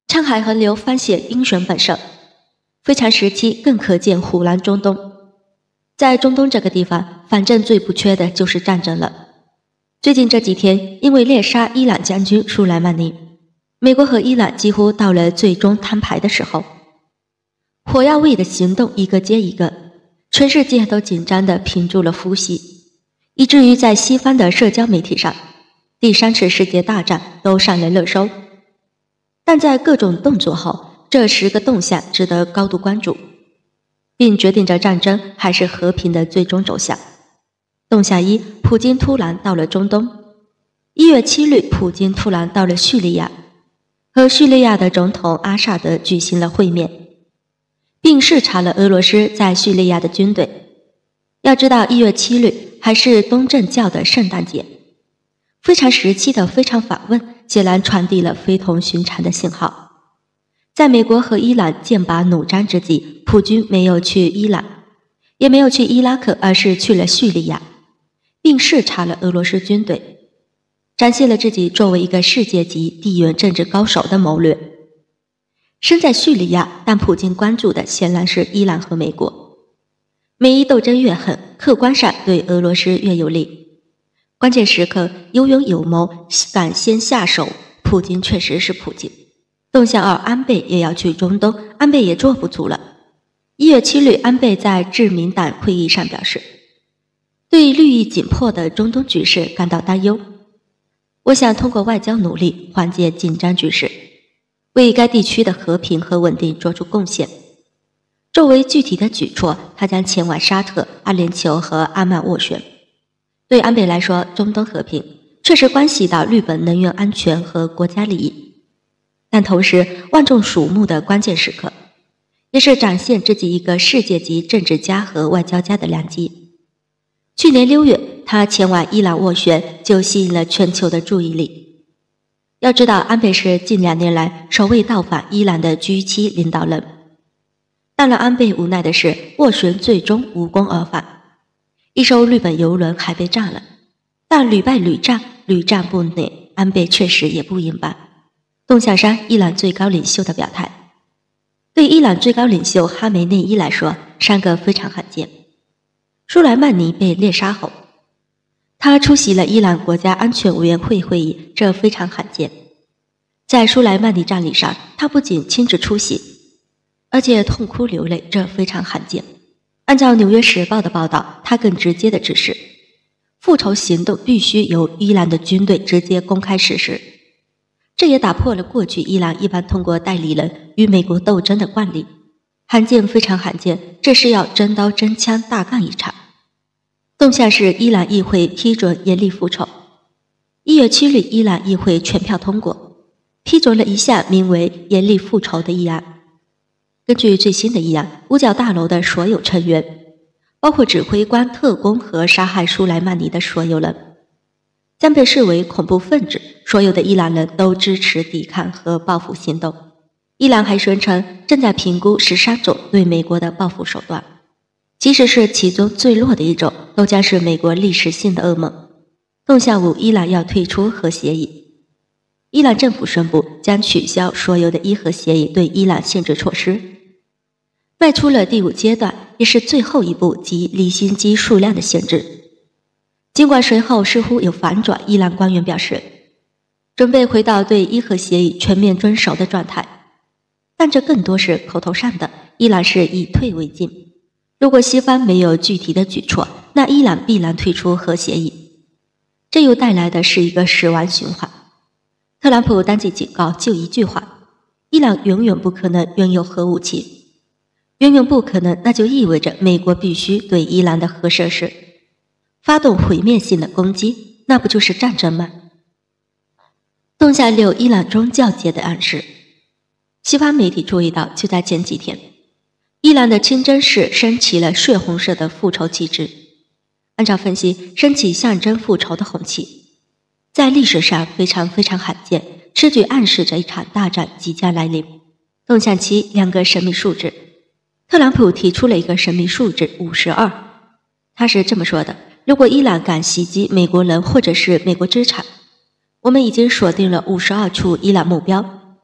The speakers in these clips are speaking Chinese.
沧海横流，方显英雄本色。非常时期更可见虎狼中东。在中东这个地方，反正最不缺的就是战争了。最近这几天，因为猎杀伊朗将军舒莱曼尼，美国和伊朗几乎到了最终摊牌的时候。火药味的行动一个接一个，全世界都紧张地屏住了呼吸，以至于在西方的社交媒体上，第3次世界大战都上了热搜。但在各种动作后，这10个动向值得高度关注，并决定着战争还是和平的最终走向。动向1，普京突然到了中东。1月7日，普京突然到了叙利亚，和叙利亚的总统阿萨德举行了会面，并视察了俄罗斯在叙利亚的军队。要知道1月7日还是东正教的圣诞节，非常时期的非常访问显然传递了非同寻常的信号。在美国和伊朗剑拔弩张之际，普京没有去伊朗，也没有去伊拉克，而是去了叙利亚，并视察了俄罗斯军队，展现了自己作为一个世界级地缘政治高手的谋略。身在叙利亚，但普京关注的显然是伊朗和美国。美伊斗争越狠，客观上对俄罗斯越有利。关键时刻有勇有谋，敢先下手，普京确实是普京。动向2，安倍也要去中东，安倍也坐不住了。1月7日，安倍在自民党会议上表示，对日益紧迫的中东局势感到担忧。我想通过外交努力缓解紧张局势，为该地区的和平和稳定做出贡献。作为具体的举措，他将前往沙特、阿联酋和阿曼斡旋。对安倍来说，中东和平确实关系到日本能源安全和国家利益，但同时万众瞩目的关键时刻，也是展现自己一个世界级政治家和外交家的良机。去年6月，他前往伊朗斡旋，就吸引了全球的注意力。要知道，安倍是近2年来首位到访伊朗的 G7 领导人。但让安倍无奈的是，斡旋最终无功而返。一艘日本邮轮还被炸了，但屡败屡战，屡战不馁，安倍确实也不赢吧。动向3，伊朗最高领袖的表态。对伊朗最高领袖哈梅内伊来说，3个非常罕见。舒莱曼尼被猎杀后，他出席了伊朗国家安全委员会会议，这非常罕见。在舒莱曼尼葬礼上，他不仅亲自出席，而且痛哭流泪，这非常罕见。按照《纽约时报》的报道，他更直接的指示，复仇行动必须由伊朗的军队直接公开实施。这也打破了过去伊朗一般通过代理人与美国斗争的惯例，罕见，非常罕见，这是要真刀真枪大干一场。动向是伊朗议会批准严厉复仇。1月7日，伊朗议会全票通过，批准了一项名为严厉复仇的议案。根据最新的议案，五角大楼的所有成员，包括指挥官、特工和杀害舒莱曼尼的所有人，将被视为恐怖分子，所有的伊朗人都支持抵抗和报复行动。伊朗还宣称正在评估13种对美国的报复手段，即使是其中最弱的一种，都将是美国历史性的噩梦。动向5，伊朗要退出核协议。伊朗政府宣布将取消所有的伊核协议对伊朗限制措施，迈出了第5阶段，也是最后一步，即离心机数量的限制。尽管随后似乎有反转，伊朗官员表示准备回到对伊核协议全面遵守的状态，但这更多是口头上的，伊朗是以退为进。如果西方没有具体的举措，那伊朗必然退出核协议，这又带来的是一个死亡循环。特朗普当即警告，就一句话，伊朗永远不可能拥有核武器，永远不可能，那就意味着美国必须对伊朗的核设施发动毁灭性的攻击，那不就是战争吗？动向6，伊朗宗教界的暗示。西方媒体注意到，就在前几天，伊朗的清真寺升起了血红色的复仇旗帜。按照分析，升起象征复仇的红旗，在历史上非常非常罕见，此举暗示着一场大战即将来临。动向7，两个神秘数字。特朗普提出了一个神秘数字52，他是这么说的：如果伊朗敢袭击美国人或者是美国资产，我们已经锁定了52处伊朗目标，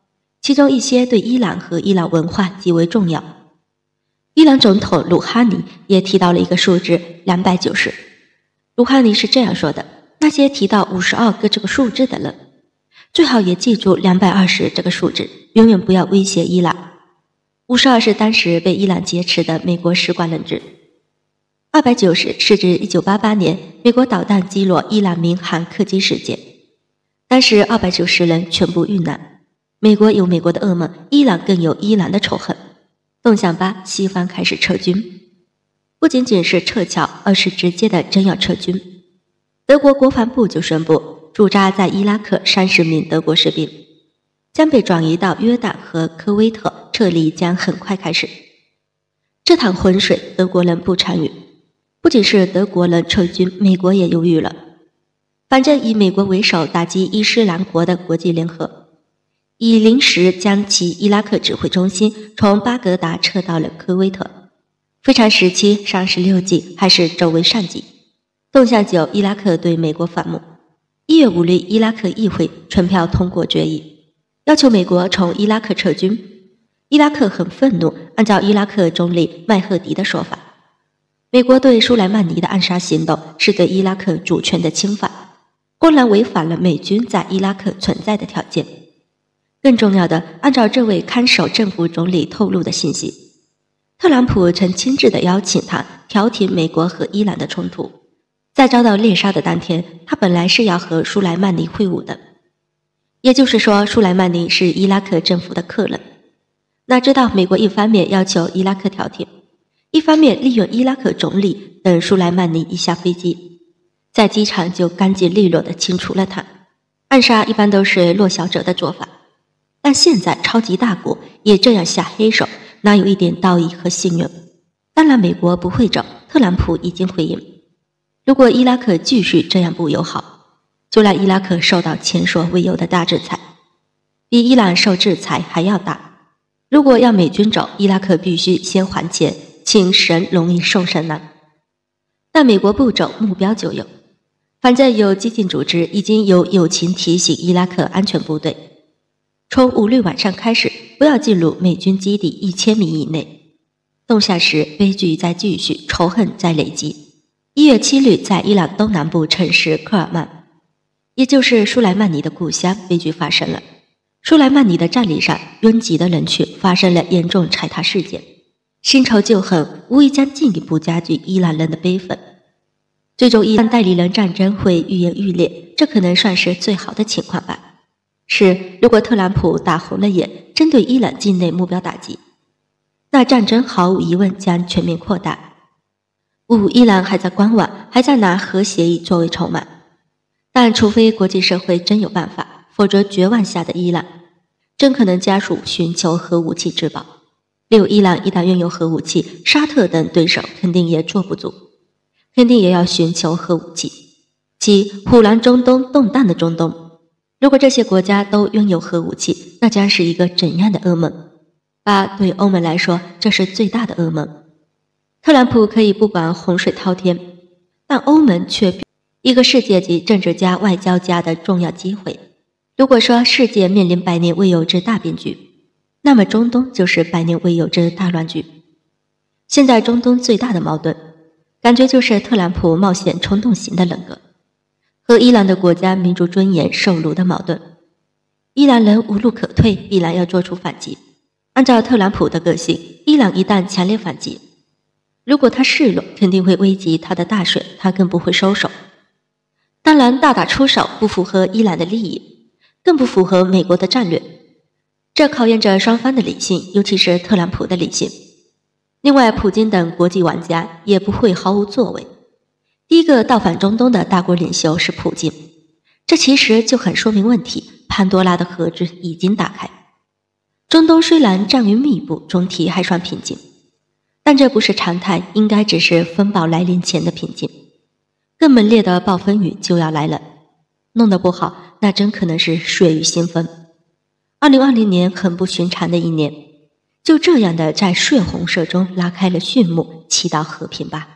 其中一些对伊朗和伊朗文化极为重要。伊朗总统鲁哈尼也提到了一个数字290。鲁哈尼是这样说的：那些提到52个这个数字的人，最好也记住220这个数字，永远不要威胁伊朗。52是当时被伊朗劫持的美国使馆人质。290是指1988年美国导弹击落伊朗民航客机事件，当时290人全部遇难。美国有美国的噩梦，伊朗更有伊朗的仇恨。动向8，西方开始撤军，不仅仅是撤侨，而是直接的真要撤军。德国国防部就宣布，驻扎在伊拉克30名德国士兵将被转移到约旦和科威特，撤离将很快开始。这趟浑水，德国人不参与。不仅是德国人撤军，美国也犹豫了。反正以美国为首打击伊斯兰国的国际联合，已临时将其伊拉克指挥中心从巴格达撤到了科威特。非常时期36计还是周围上计。动向9，伊拉克对美国反目。1月5日，伊拉克议会全票通过决议，要求美国从伊拉克撤军。伊拉克很愤怒，按照伊拉克总理麦赫迪的说法，美国对舒莱曼尼的暗杀行动是对伊拉克主权的侵犯，公然违反了美军在伊拉克存在的条件。更重要的，按照这位看守政府总理透露的信息，特朗普曾亲自的邀请他调停美国和伊朗的冲突。在遭到猎杀的当天，他本来是要和舒莱曼尼会晤的，也就是说，舒莱曼尼是伊拉克政府的客人。哪知道美国一方面要求伊拉克调停，一方面利用伊拉克总理等舒莱曼尼一下飞机，在机场就干净利落地清除了他。暗杀一般都是弱小者的做法，但现在超级大国也这样下黑手，哪有一点道义和信用？当然美国不会走，特朗普已经回应，如果伊拉克继续这样不友好，就让伊拉克受到前所未有的大制裁，比伊朗受制裁还要大。如果要美军走，伊拉克必须先还钱，请神容易送神难。但美国不走，目标就有。反正有激进组织已经有友情提醒伊拉克安全部队，从5日晚上开始，不要进入美军基地1000米以内。动向10，悲剧在继续，仇恨在累积。1月7日，在伊朗东南部城市科尔曼，也就是舒莱曼尼的故乡，悲剧发生了。舒莱曼尼的葬礼上，拥挤的人群发生了严重踩踏事件，新仇旧恨无疑将进一步加剧伊朗人的悲愤。最终伊朗代理人战争会愈演愈烈，这可能算是最好的情况吧。是，如果特朗普打红了眼，针对伊朗境内目标打击，那战争毫无疑问将全面扩大。伊朗还在观望，还在拿核协议作为筹码，但除非国际社会真有办法，否则绝望下的伊朗真可能加速寻求核武器自保。伊朗一旦拥有核武器，沙特等对手肯定也坐不住，肯定也要寻求核武器。虎狼中东，动荡的中东，如果这些国家都拥有核武器，那将是一个怎样的噩梦？对欧盟来说，这是最大的噩梦。特朗普可以不管洪水滔天，但欧盟却一个世界级政治家、外交家的重要机会。如果说世界面临百年未有之大变局，那么中东就是百年未有之大乱局。现在中东最大的矛盾，感觉就是特朗普冒险冲动型的人格和伊朗的国家民族尊严受辱的矛盾。伊朗人无路可退，必然要做出反击。按照特朗普的个性，伊朗一旦强烈反击，如果他示弱，肯定会危及他的大选，他更不会收手。当然，大打出手不符合伊朗的利益，更不符合美国的战略，这考验着双方的理性，尤其是特朗普的理性。另外，普京等国际玩家也不会毫无作为。第一个到访中东的大国领袖是普京，这其实就很说明问题，潘多拉的盒子已经打开。中东虽然战云密布，总体还算平静，但这不是常态，应该只是风暴来临前的平静。更猛烈的暴风雨就要来了，弄得不好，那真可能是血雨腥风。2020年很不寻常的一年，就这样的在血红色中拉开了序幕，祈祷和平吧。